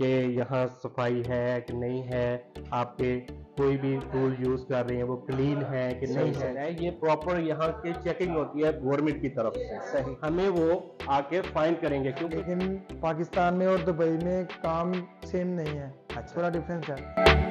कि यहाँ सफाई है कि नहीं है, आपके कोई भी टूल यूज कर रहे हैं वो क्लीन है कि नहीं है, ये प्रॉपर यहाँ की चेकिंग होती है गवर्नमेंट की तरफ से। सही। हमें वो आके फाइन करेंगे क्योंकि लेकिन पाकिस्तान में और दुबई में काम सेम नहीं है, थोड़ा डिफरेंस है।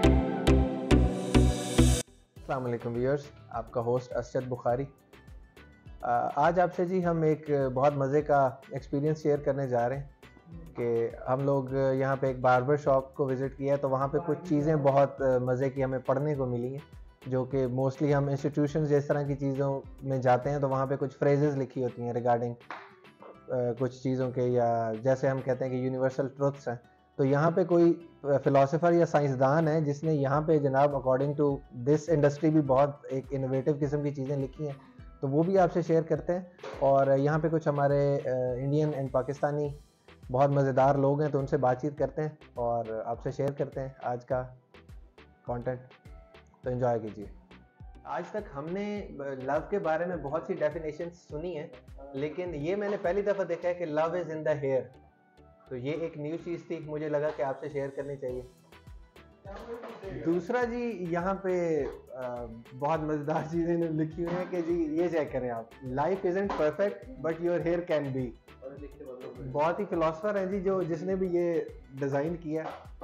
अस्सलाम वालेकुम व्यूअर्स, आपका होस्ट अरशद बुखारी। आज आपसे जी हम एक बहुत मज़े का एक्सपीरियंस शेयर करने जा रहे हैं कि हम लोग यहाँ पे एक बार्बर शॉप को विज़िट किया है, तो वहाँ पे कुछ चीज़ें बहुत मज़े की हमें पढ़ने को मिली हैं, जो कि मोस्टली हम इंस्टीट्यूशन जिस तरह की चीज़ों में जाते हैं तो वहाँ पे कुछ फ्रेजेस लिखी होती हैं रिगार्डिंग कुछ चीज़ों के, या जैसे हम कहते हैं कि यूनिवर्सल ट्रुथ्स हैं। तो यहाँ पे कोई फ़िलासफ़र या साइंसदान है जिसने यहाँ पे जनाब अकॉर्डिंग टू दिस इंडस्ट्री भी बहुत एक इनोवेटिव किस्म की चीज़ें लिखी हैं, तो वो भी आपसे शेयर करते हैं। और यहाँ पे कुछ हमारे इंडियन एंड पाकिस्तानी बहुत मज़ेदार लोग हैं, तो उनसे बातचीत करते हैं और आपसे शेयर करते हैं आज का कंटेंट, तो एंजॉय कीजिए। आज तक हमने लव के बारे में बहुत सी डेफिनेशन सुनी है, लेकिन ये मैंने पहली दफ़ा देखा है कि love is in the hair. तो ये एक न्यू चीज़ थी, मुझे लगा कि आपसे शेयर करनी चाहिए। दूसरा जी, यहाँ पे बहुत मज़ेदार चीज़ें लिखी हुई हैं कि जी ये चेक करें आप, life isn't perfect but your hair can be. बहुत ही फिलोसफर है जी जो जिसने भी ये डिज़ाइन किया।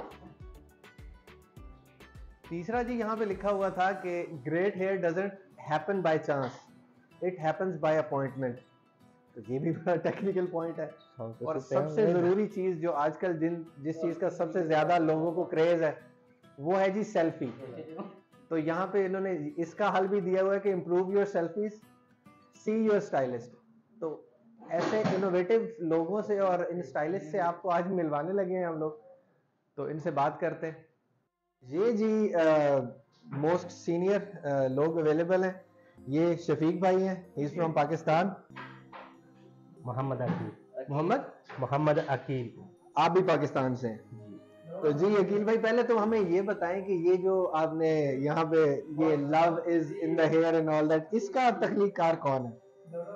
तीसरा जी, यहाँ पे लिखा हुआ था कि great hair doesn't happen by chance, it happens by appointment. तो ये भी बड़ा टेक्निकल पॉइंट है। और सबसे ज़रूरी चीज़ जो आजकल जिस चीज़ का सबसे ज़्यादा लोगों को क्रेज़ है वो है जी सेल्फी। तो यहाँ पे इन्होंने इसका हल भी दिया हुआ है कि improve your selfies, see your stylist. तो ऐसे इनोवेटिव लोगों से और इन स्टाइलिस्ट से आपको आज मिलवाने लगे हैं हम लोग, तो इनसे बात करते हैं। ये जी मोस्ट सीनियर लोग अवेलेबल हैं। ये शफीक भाई हैं, he is from Pakistan. Mohammad Akeel, आप भी पाकिस्तान से हैं। तो जी अकील भाई, पहले तो हमें ये बताएं कि ये जो आपने यहाँ पे ये love is in the hair and all that, इसका तख्लीकार कौन है?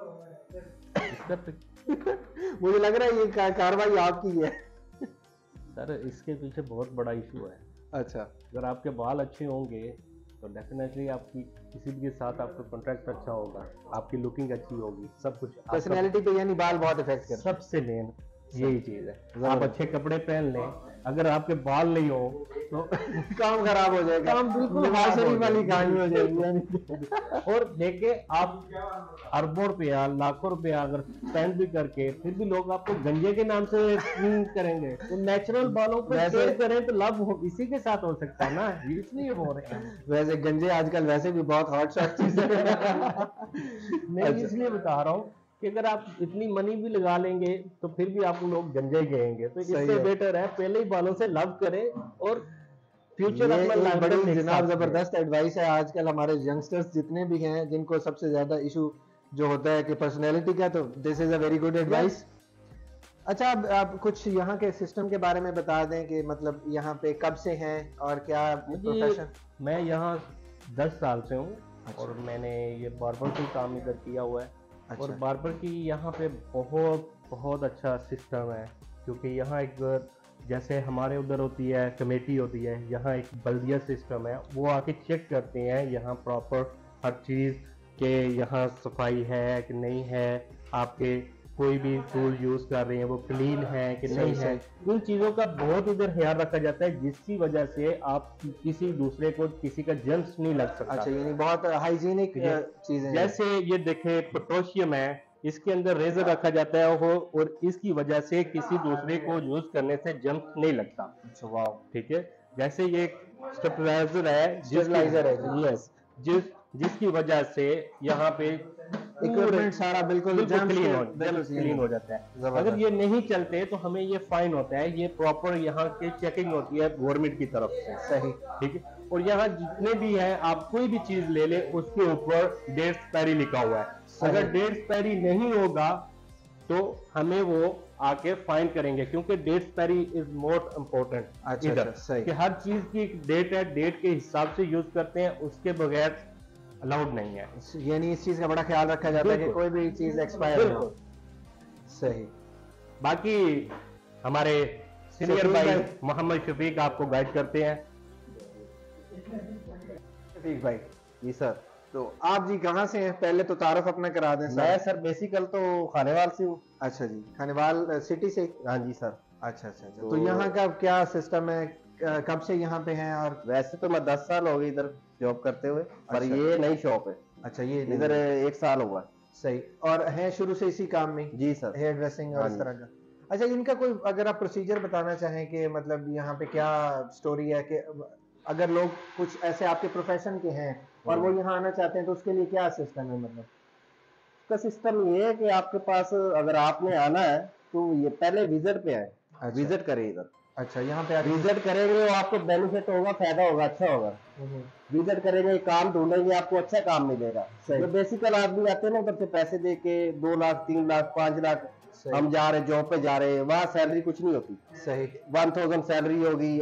मुझे लग रहा है ये कार्रवाई आपकी है। सर, इसके पीछे बहुत बड़ा इशू है। अच्छा, अगर आपके बाल अच्छे होंगे तो डेफिनेटली आपकी किसी भी के साथ आपका कॉन्ट्रैक्ट अच्छा होगा, आपकी लुकिंग अच्छी होगी, सब कुछ पर्सनैलिटी पे यानी बाल बहुत इफेक्ट करते हैं। सबसे मेन यही चीज है। आप अच्छे कपड़े पहन लें, अगर आपके बाल नहीं हो तो काम खराब हो जाएगा, काम बिल्कुल वाली कहानी हो जाएगी। और देखे आप अरबों रुपया, लाखों रुपया अगर स्पेंड भी करके फिर भी लोग आपको गंजे के नाम से करेंगे, तो नेचुरल बालों पर शेयर करें तो लाभ इसी के साथ हो सकता है ना, इसलिए हो रहे हैं। वैसे गंजे आजकल वैसे भी बहुत हॉट शॉट चीज है। नहीं, इसलिए बता रहा हूँ कि अगर आप इतनी मनी भी लगा लेंगे तो फिर भी आप लोग गंजे गएंगे, तो इससे बेटर है पहले ही बालों से लव करें और फ्यूचर अपना बड़ी जनाब जबरदस्त एडवाइस है। आजकल हमारे यंगस्टर्स जितने भी हैं जिनको सबसे ज्यादा इशू जो होता है कि पर्सनैलिटी का, तो this is a very good advice. अच्छा, अब आप कुछ यहाँ के सिस्टम के बारे में बता दें कि मतलब यहाँ पे कब से हैं और क्या प्रोफेशन? मैं यहाँ 10 साल से हूँ और मैंने ये बार्बर का काम इधर किया हुआ है। अच्छा। और बार्बर की यहाँ पे बहुत अच्छा सिस्टम है, क्योंकि यहाँ एक जैसे हमारे उधर होती है कमेटी होती है, यहाँ एक बल्दिया सिस्टम है, वो आके चेक करते हैं यहाँ प्रॉपर हर चीज़ के यहाँ सफाई है कि नहीं है, आपके कोई भी टूल यूज कर रहे हैं वो क्लीन है कि नहीं है, इन चीज़ों का बहुत इधर ख्याल रखा जाता है, जिसकी वजह से आप किसी दूसरे को किसी का जर्म्स नहीं लग सकता। अच्छा, यानी बहुत हाइजीनिक चीजें। जैसे ये देखे पोटेशियम है, इसके अंदर रेजर रखा जाता है वो, और इसकी वजह से किसी दूसरे को यूज करने से जर्म्स नहीं लगता। अच्छा, वाह, ठीक है। जैसे ये स्टेबलाइजर है, यस, जिसकी वजह से यहाँ पे इक्विपमेंट सारा बिल्कुल क्लीन हो जाता है। अगर ये नहीं चलते तो हमें ये फाइन होता है। ये प्रॉपर यहाँ की चेकिंग होती है गवर्नमेंट की तरफ से। सही, ठीक है। और यहाँ जितने भी है, आप कोई भी चीज ले ले उसके ऊपर डेट एक्सपायरी लिखा हुआ है। अगर डेट एक्सपायरी नहीं होगा तो हमें वो आके फाइन करेंगे, क्योंकि date expiry is most important इधर। कि हर चीज की एक डेट है, डेट के हिसाब से यूज करते हैं, उसके बगैर अलाउड नहीं है। यानी इस चीज का बड़ा ख्याल रखा जाता है कि कोई भी चीज एक्सपायर हो। सही। बाकी हमारे सीनियर शफीक भाई भाई। मोहम्मद शफीक आपको गाइड करते हैं। शफीक भाई, जी सर। तो आप जी कहाँ से हैं? पहले तो तारुफ अपना करा दें मैं सर। सर बेसिकल तो खानेवाल से हूँ। अच्छा जी, खानेवाल सिटी से। हाँ जी सर। अच्छा अच्छा अच्छा। तो यहाँ का क्या सिस्टम है? कब से यहाँ पे हैं? और वैसे तो मैं 10 साल हो गए इधर जॉब करते हुए, पर अच्छा। ये नई शॉप है। अच्छा, ये नहीं इधर है। 1 साल हुआ। सही। और हैं शुरू से इसी काम में? जी सर। हेयर ड्रेसिंग और हाँ इस जी। तरह का। अच्छा, इनका कोई अगर आप प्रोसीजर बताना चाहें कि मतलब यहाँ पे क्या स्टोरी है कि अगर लोग कुछ ऐसे आपके प्रोफेशन के हैं और वो यहाँ आना चाहते हैं तो उसके लिए क्या सिस्टम है मतलब? इसका सिस्टम ये है कि आपके पास अगर आपने आना है तो ये पहले विजिट पे आए। अच्छा। विजिट करें इधर। अच्छा, यहाँ पे आके विजिट करेंगे तो आपको बेनिफिट होगा, फायदा होगा, अच्छा होगा। विजिट करेंगे, काम ढूंढेंगे, आपको अच्छा काम मिलेगा। सही। जो बेसिकल आदमी आते हैं ना उधर से पैसे दे के 2 लाख 3 लाख 5 लाख, सही। हम जा रहे जॉब पे जा रहे हैं, वहाँ सैलरी कुछ नहीं होती। सही 1000 सैलरी होगी,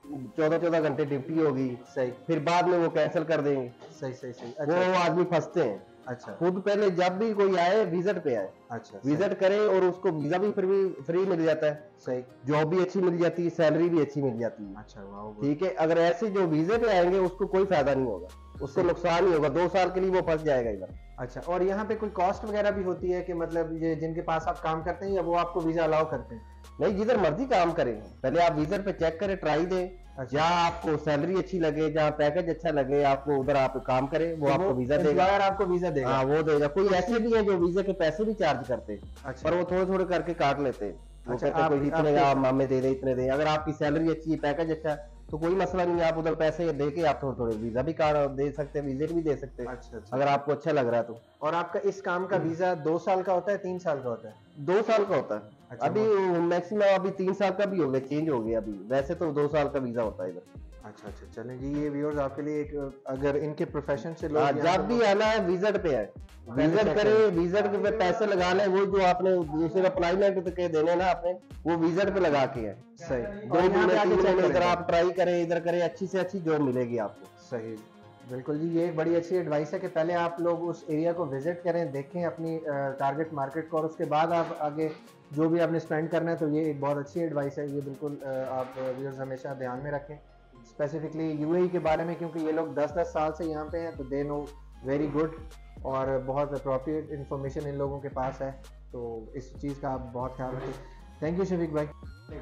14 घंटे ड्यूटी होगी, सही फिर बाद में वो कैंसिल कर देंगे। सही सही सही। वो अच्छा आदमी फंसते हैं। अच्छा खुद पहले जब भी कोई आए विजिट पे आए, अच्छा। सही। विजिट करे और उसको वीजा भी फ्री मिल जाता है, सही। जॉब भी अच्छी मिल जाती है, सैलरी भी अच्छी मिल जाती है। अच्छा, वाह। ठीक है। अगर ऐसे जो वीजे पे आएंगे उसको कोई फायदा नहीं होगा, उसको नुकसान ही होगा, 2 साल के लिए वो फंस जाएगा इधर। अच्छा, और यहाँ पे कोई कॉस्ट वगैरह भी होती है कि मतलब ये जिनके पास आप काम करते हैं या वो आपको वीजा अलाउ करते हैं? नहीं, जिधर मर्जी काम करें, पहले आप विजिट पे चेक करें, ट्राई दें। अच्छा। जहाँ आपको सैलरी अच्छी लगे, जहाँ पैकेज अच्छा लगे आपको, उधर आप काम करें, वो तो आपको वीजा देगा। एम्प्लॉयर आपको वीजा देगा? हाँ, वो देगा। कोई ऐसे भी है जो वीजे के पैसे भी चार्ज करते हैं, अच्छा। पर वो थोड़े थोड़े करके काट लेते हैं। वो अच्छा, कहते हैं कोई इतने आपके- आप हमें दे दे, इतने दे। अगर आपकी सैलरी अच्छी है, पैकेज अच्छा है, तो कोई मसला नहीं है, आप उधर पैसे दे के आप थोड़े थोड़े वीजा भी कार्ड दे सकते हैं, विजिट भी दे सकते हैं। अच्छा अच्छा। अगर आपको अच्छा लग रहा है तो। और आपका इस काम का वीजा 2 साल का होता है, 3 साल का होता है? 2 साल का होता है। अच्छा, अभी मैक्सिमम अभी 3 साल का भी हो गया, चेंज हो गया अभी। वैसे तो 2 साल का वीजा होता है इधर। अच्छा अच्छा। चलें जी, ये व्यूअर्स आपके लिए एक अगर इनके प्रोफेशन से लोग हाँ, यहाँ जब पे- भी आना है विजिट पे है, पहले विजिट check करे, करें। विजिट पे पैसे लगा ले, वो जो आपने दूसरे अप्लाईमेंट के देने ना आपने, वो विजिट पे लगा के है। सही। 2 और यहाँ पे महीने आके 3 check महीने इधर करें। आप ट्राई करें, इधर करें, अच्छी से अच्छी जॉब मिलेगी आपको। सही। बिल्कुल जी, ये एक बड़ी अच्छी एडवाइस है कि पहले आप लोग उस एरिया को विजिट करें, देखें अपनी टारगेट मार्केट को, और उसके बाद आप आगे जो भी आपने स्पेंड करना है। तो ये एक बहुत अच्छी एडवाइस है, ये बिल्कुल आप व्यूअर्स हमेशा ध्यान में रखें, स्पेसिफिकली यूएई के बारे में, क्योंकि ये लोग 10-10 साल से यहाँ पे हैं, तो दे नो वेरी गुड, और बहुत अप्रोप्रिएट इन्फॉर्मेशन इन लोगों के पास है। तो इस चीज़ का आप बहुत ख्याल रखें। थैंक यू शफीक भाई।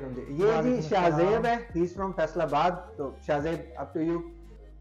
ये जी शाहजेब है, ही इज फ्रॉम फैसलाबाद। तो शाहजेब, अप टू यू।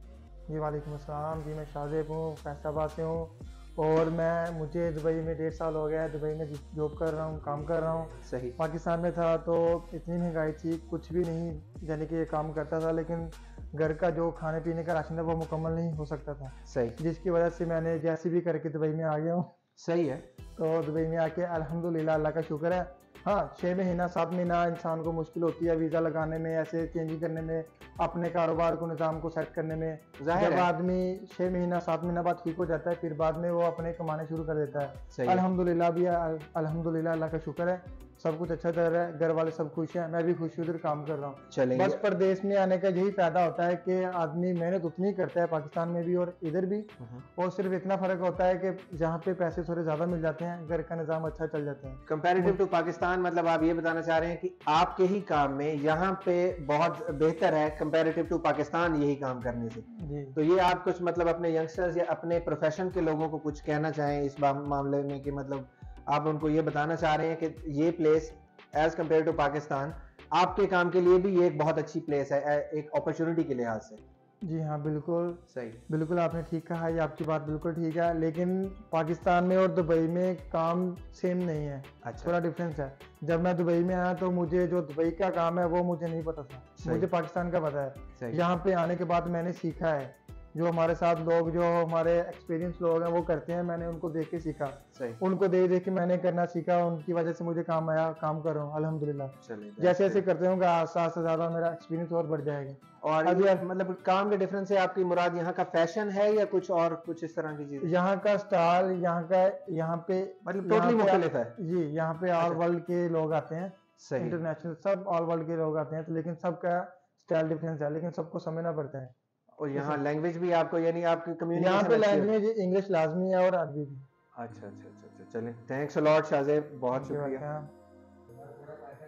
जी वालेकुम अस्सलाम जी, मैं शाहजेब हूँ, फैसलाबाद से हूँ। और मुझे दुबई में 1.5 साल हो गया है, दुबई में जॉब कर रहा हूँ, काम कर रहा हूँ। सही। पाकिस्तान में था तो इतनी महंगाई थी, कुछ भी नहीं, यानी कि काम करता था लेकिन घर का जो खाने पीने का राशन था वो मुकम्मल नहीं हो सकता था, सही। जिसकी वजह से मैंने जैसे भी करके दुबई में आ गया हूँ। सही है। तो दुबई में आके अल्हम्दुलिल्लाह, अल्लाह का शुक्र है। हाँ, 6 महीना 7 महीना इंसान को मुश्किल होती है वीज़ा लगाने में, ऐसे चेंजिंग करने में, अपने कारोबार को, निज़ाम को सेट करने में। जाहिर जब है। आदमी 6 महीना 7 महीना बाद ठीक हो जाता है, फिर बाद में वो अपने कमाने शुरू कर देता है। सही है। अल्हम्दुलिल्लाह भी अल्हम्दुलिल्लाह, अल्लाह का शुक्र है, सब कुछ अच्छा चल रहा है, घर वाले सब खुश हैं, मैं भी खुश हूँ, इधर काम कर रहा हूँ। चलेंगे। बस परदेश में आने का यही फायदा होता है कि आदमी मेहनत उतनी करता है, पाकिस्तान में भी और इधर भी, और सिर्फ इतना फर्क होता है कि जहाँ पे पैसे थोड़े ज्यादा मिल जाते हैं, घर का निज़ाम अच्छा चल जाता है। कंपैरेटिव टू पाकिस्तान, मतलब आप ये बताना चाह रहे हैं कि आपके ही काम में यहाँ पे बहुत बेहतर है कंपैरेटिव टू पाकिस्तान, यही काम करने से। जी। तो ये आप कुछ मतलब अपने यंगस्टर्स या अपने प्रोफेशन के लोगों को कुछ कहना चाहें इस मामले में, कि मतलब आप उनको ये बताना चाह रहे हैं कि ये place as compare to Pakistan आपके काम के लिए भी ये एक बहुत अच्छी प्लेस है, एक अपॉर्चुनिटी के लिहाज से। जी हाँ, बिल्कुल सही। बिल्कुल आपने ठीक कहा, ये आपकी बात बिल्कुल ठीक है, लेकिन पाकिस्तान में और दुबई में काम सेम नहीं है। अच्छा। थोड़ा डिफरेंस है। जब मैं दुबई में आया तो मुझे जो दुबई का काम है वो मुझे नहीं पता था, सही। मुझे पाकिस्तान का पता है। सही। यहाँ पे आने के बाद मैंने सीखा है, जो हमारे साथ लोग, जो हमारे एक्सपीरियंस लोग हैं वो करते हैं, मैंने उनको देख के सीखा, सही। उनको देख देख के मैंने करना सीखा, उनकी वजह से मुझे काम आया, काम कर रहा हूँ अल्हम्दुलिल्लाह। चलिए, जैसे जैसे करते हूँ साथ से ज़्यादा मेरा एक्सपीरियंस और बढ़ जाएगा। और अभी ये मतलब काम के डिफरेंस से आपकी मुराद यहाँ का फैशन है या कुछ और, कुछ इस तरह की चीज? यहाँ का स्टाइल, यहाँ पे मतलब टोटली मुख्तलिफ है। जी, यहाँ पे ऑल वर्ल्ड के लोग आते हैं, सही। इंटरनेशनल सब ऑल वर्ल्ड के लोग आते हैं, तो लेकिन सबका स्टाइल डिफरेंस है, लेकिन सबको समझना पड़ता है। और यहाँ लैंग्वेज भी आपको, यानी आपकी यहाँ कम्युनिकेशन पे अच्छी है? लैंग्वेज इंग्लिश लाजमी है और अरबी भी। अच्छा अच्छा अच्छा अच्छा। चलें, थैंक्स अ लॉट शाहजेब, बहुत शुक्रिया। शुक्रिया।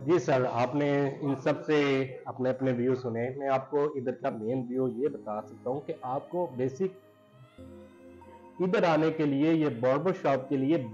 जी सर, आपने इन सब से अपने अपने व्यू सुने। मैं आपको इधर का मेन व्यू ये बता सकता हूँ कि आपको बेसिक इधर आने के लिए, ये बार्बर शॉप के लिए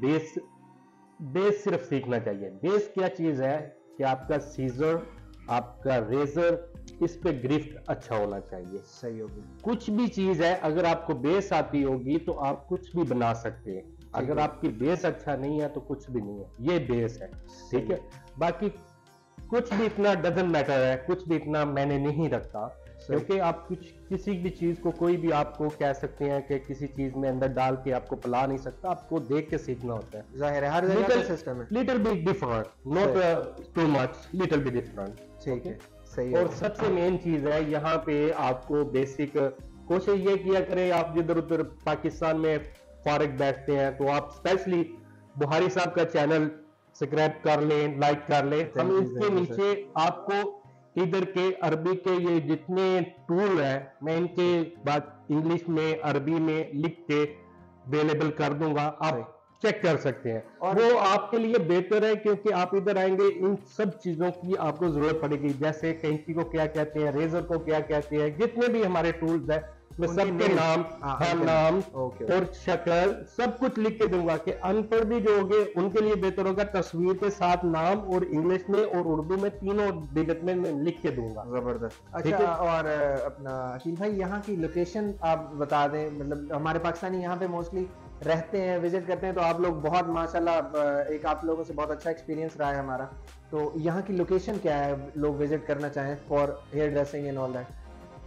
बेस सिर्फ सीखना चाहिए। बेस क्या चीज है कि आपका सीजर, आपका रेजर, इस पे ग्रिफ्ट अच्छा होना चाहिए। सही होगी। कुछ भी चीज है, अगर आपको बेस आती होगी तो आप कुछ भी बना सकते हैं। अगर आपकी बेस अच्छा नहीं है तो कुछ भी नहीं है, ये बेस है, ठीक है। बाकी कुछ भी इतना डजंट मैटर है, कुछ भी इतना मैंने नहीं रखता, क्योंकि आप किसी भी चीज को, कोई भी आपको कह सकते हैं कि किसी चीज में अंदर डाल के आपको पिला नहीं सकता, आपको देख के सीखना होता है। जाहिर है, हर जगह का सिस्टम है। Little bit different, not too much, little bit different, ठीक है, सही और है। सबसे मेन चीज है यहाँ पे आपको बेसिक कोशिश ये किया करें, आप जिधर उधर पाकिस्तान में फारिग बैठते हैं तो आप स्पेशली बुहारी साहब का चैनल सब्सक्राइब कर लें, लाइक कर लें। हम इसके नीचे आपको इधर के अरबी के ये जितने टूल है, मैं इनके बाद इंग्लिश में, अरबी में लिख के अवेलेबल कर दूंगा, आप चेक कर सकते हैं। और वो आपके लिए बेहतर है, क्योंकि आप इधर आएंगे, इन सब चीजों की आपको जरूरत पड़ेगी। जैसे कैंची को क्या कहते हैं, रेजर को क्या कहते हैं, जितने भी हमारे टूल्स है, मैं सबके नाम, नाम और शक्ल सब कुछ लिख के दूंगा कि अनपढ़ भी जो होंगे उनके लिए बेहतर होगा। तस्वीर के साथ नाम, और इंग्लिश में और उर्दू में, तीनों दिगत में मैं लिख के दूंगा। जबरदस्त। अच्छा, और अपना अकील भाई, यहाँ की लोकेशन आप बता दें। मतलब हमारे पाकिस्तानी यहाँ पे मोस्टली रहते हैं, विजिट करते हैं, तो आप लोग बहुत माशाल्लाह, एक आप लोगों से बहुत अच्छा एक्सपीरियंस रहा है हमारा। तो यहाँ की लोकेशन क्या है, लोग विजिट करना चाहें for hair dressing and all that?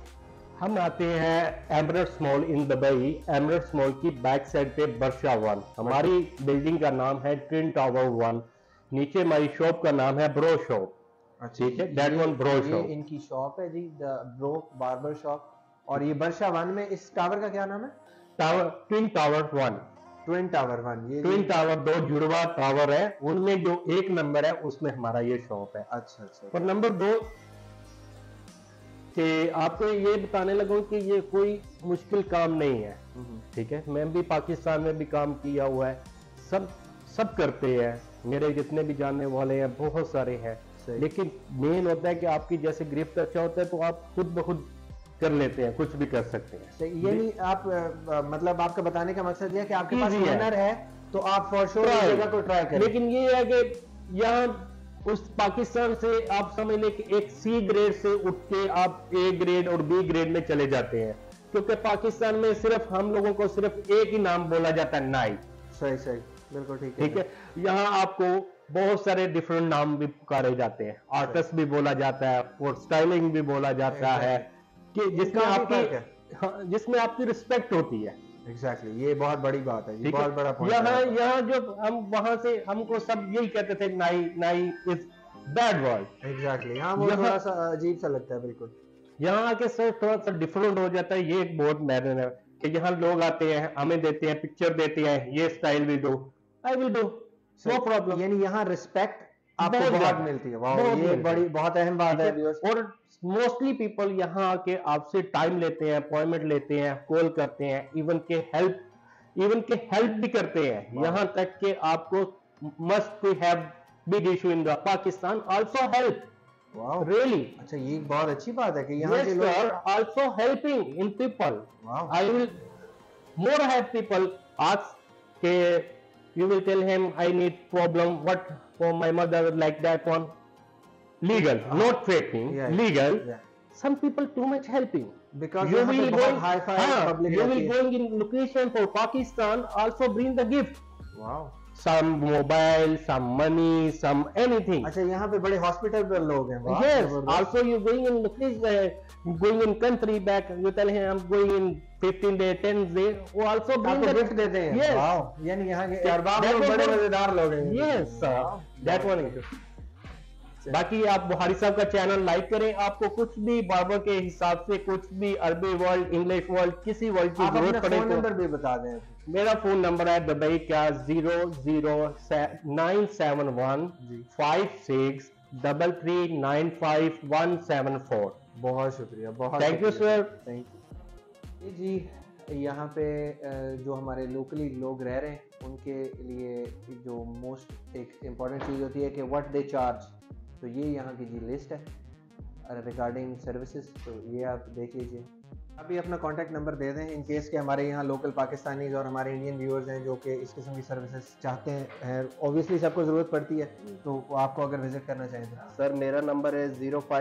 हम आते हैं Emirates mall in Dubai. Emirates mall की बैक साइड पे बर्शा 1, हमारी बिल्डिंग का नाम है ट्विन टावर 1। नीचे हमारी शॉप का नाम है ब्रो शॉप, ठीक है, दैट वन ब्रो शॉप। इनकी शॉप है जी, द ब्रो बार्बर शॉप। और ये बर्शा 1 में, इस टावर का क्या नाम है? Tower twin tower 1। Twin tower 1, ये ट्विन टावर 2 जुड़वा टावर है, उनमें जो एक नंबर है उसमें हमारा ये शॉप है। अच्छा अच्छा। और नंबर 2 कि आपको ये बताने लगूं कि ये कोई मुश्किल काम नहीं है, ठीक है। मैं भी पाकिस्तान में भी काम किया हुआ है, सब करते हैं, मेरे जितने भी जानने वाले हैं बहुत सारे हैं, लेकिन मेन होता है कि आपकी जैसे गिरफ्त अच्छा होता है तो आप खुद ब खुद कर लेते हैं, कुछ भी कर सकते हैं। ये नहीं आप मतलब आपका बताने का मकसद ये है कि आपके पास हुनर है तो आप फॉर श्योर इस जगह को ट्राई करें। लेकिन ये है कि यहाँ उस पाकिस्तान से आप समझ लें कि एक सी ग्रेड से उठ के आप ए ग्रेड और बी ग्रेड में चले जाते हैं, क्योंकि पाकिस्तान में सिर्फ हम लोगों को सिर्फ एक ही नाम बोला जाता है, नाई। सही सही, बिल्कुल ठीक है। ठीक है, यहाँ आपको बहुत सारे डिफरेंट नाम भी पुकारे जाते हैं, आर्टिस्ट भी बोला जाता है और स्टाइलिंग भी बोला जाता है, कि जिसमें आपकी रिस्पेक्ट होती है। एग्जैक्टली, ये बहुत बड़ी बात है, ये बहुत बड़ा पॉइंट है। यहाँ जो हम वहां से हमको सब यही कहते थे, नाई नाई इज बैड वर्ड। एग्जैक्टली, यहाँ वो थोड़ा सा अजीब सा लगता है। बिल्कुल, यहाँ आके सर थोड़ा सा डिफरेंट हो जाता है। ये एक बहुत मैटर है कि यहाँ लोग आते हैं, हमें देते हैं, पिक्चर देते हैं, ये स्टाइल भी दो, I will do, no problem. यानी यहाँ रिस्पेक्ट आपको बहुत मिलती है। वाह, ये बड़ी बहुत अहम बात है। और मोस्टली पीपल यहाँ आके आपसे टाइम लेते हैं, अपॉइंटमेंट लेते हैं, कॉल करते हैं, इवन के हेल्प भी करते हैं। यहाँ तक कि आपको must have big issue in the Pakistan also help. Wow, really. अच्छा, ये बहुत अच्छी बात है कि यहाँ के लोग also helping in people. I will more have people ask के you will tell him I need problem, what for my mother like that one. Legal, not faking, legal. Some people too much helping, because you will go hi-fi public, you will going in location for Pakistan, also bring the gift. Wow, some mobile, some money, some anything. अच्छा, यहाँ पे बड़े hospital पे लोग हैं। Yes, also you going in location, going in country back, you tell him I'm going in 15 day, 10 day, वो also bring the gift देते हैं। Yes. Wow, यानी यहाँ के अरबाब लोग बड़े मजेदार लोग हैं। Yes, that one is. बाकी आप बुहारी साहब का चैनल लाइक करें, आपको कुछ भी बार्बर के हिसाब से, कुछ भी अरबी वर्ल्ड, इंग्लिश वर्ल्ड, किसी वर्ल्ड की जरूरत पड़े तो नंबर भी बता दें। मेरा फोन नंबर है दुबई का 00971563395174174। बहुत शुक्रिया, बहुत thank you sir. Thank you जी। यहाँ पे जो हमारे लोकली लोग रह रहे हैं उनके लिए जो मोस्ट एक इम्पॉर्टेंट चीज़ होती है कि व्हाट दे चार्ज। तो ये यहाँ की जी लिस्ट है रिगार्डिंग सर्विसेज, तो ये आप देख लीजिए। अभी अपना कॉन्टैक्ट नंबर दे दें इन केस के हमारे यहाँ लोकल पाकिस्तानीज और हमारे इंडियन व्यूअर्स हैं जो कि इस किस्म की सर्विसेज चाहते हैं, ऑब्वियसली सबको ज़रूरत पड़ती है, तो वो आपको अगर विज़िट करना चाहें तो। सर मेरा नंबर है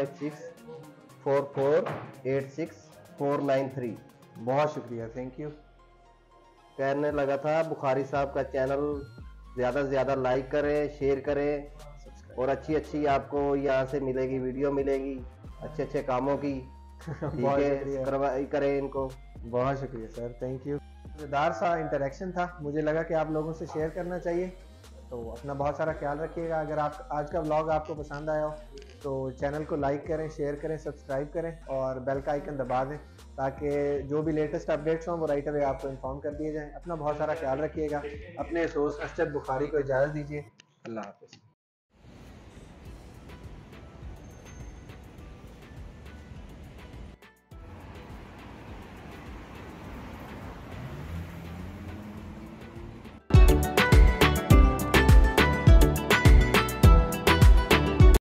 0564486 बहुत शुक्रिया, थैंक यू। कहने लगा था बुखारी साहब का चैनल ज़्यादा से ज़्यादा लाइक करें, शेयर करें, और अच्छी अच्छी आपको यहाँ से मिलेगी, वीडियो मिलेगी अच्छे अच्छे कामों की। ठीक है, करवाई करें इनको। बहुत शुक्रिया सर, थैंक यू। मज़ेदार सा इंटरेक्शन था, मुझे लगा कि आप लोगों से शेयर करना चाहिए। तो अपना बहुत सारा ख्याल रखिएगा। अगर आप आज का व्लॉग आपको पसंद आया हो तो चैनल को लाइक करें, शेयर करें, सब्सक्राइब करें और बेल का आइकन दबा दें ताकि जो भी लेटेस्ट अपडेट्स हों वो राइट अवे आपको इन्फॉर्म कर दिए जाएँ। अपना बहुत सारा ख्याल रखिएगा। अपने दोस्त अरशद बुखारी को इजाज़त दीजिए। अल्लाह हाफ़िज़।